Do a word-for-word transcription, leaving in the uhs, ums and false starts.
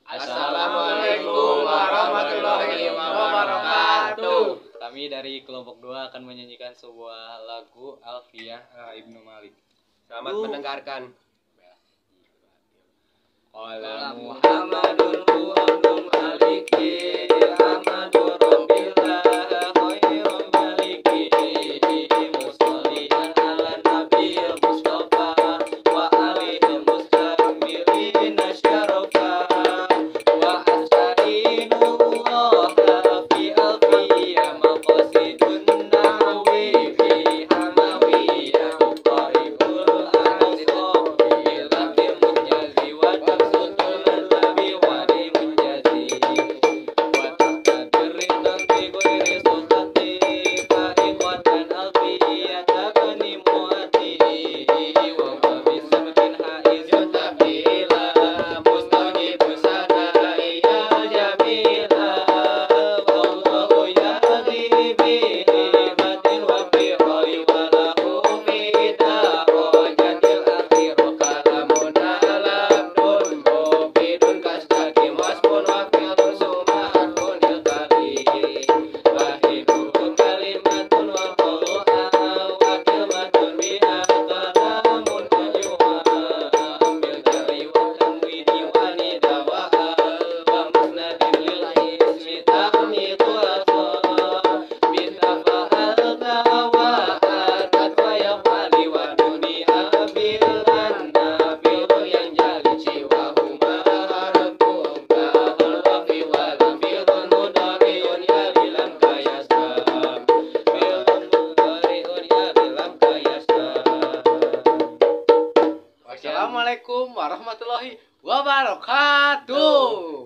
Assalamualaikum warahmatullahi wabarakatuh. Kami dari kelompok dua akan menyanyikan sebuah lagu Alfiah uh, Ibnu Malik. Selamat uh. mendengarkan. Qala Muhammadun Abdul Maliki Ahmadur Rabbillah khairul maliki Musallian ala Nabil Mustafa wa alihi mustamilin syarafa wa astainullah fi alfiyah maqasidun nawi fi hamawiyah qaribul ansab bilakil munjazi wa tafsutul labi wa di munjazi wa taqdirin bi ghairi sultati fa ikhwatan alfiyah tabani muati wa bi sabqin haizun tabila mustajibu sadai ya jamila wallahu yahdi bi hikmatin wa bi khayri wa lahu fi darajatil akhirah kalamun alabdun mubidun kastaqim wasbun wa fi'lun sumahatun ilkari wahidu kalimatun wa qawluha wa kalimatun biha kalamun najwa bil jari wa tanwini wa nida wa al wa musnadin lil ismi tahnitu asal binta fa'alta wa atat wa yafali wa dunia bilan nabilu yang jali siwa huma harakum kahul wafi walam bilun mudariun ya bilam kayasam bilun mudariun ya bilam kayasam. Wassalamualaikum warahmatullahi wabarakatuh.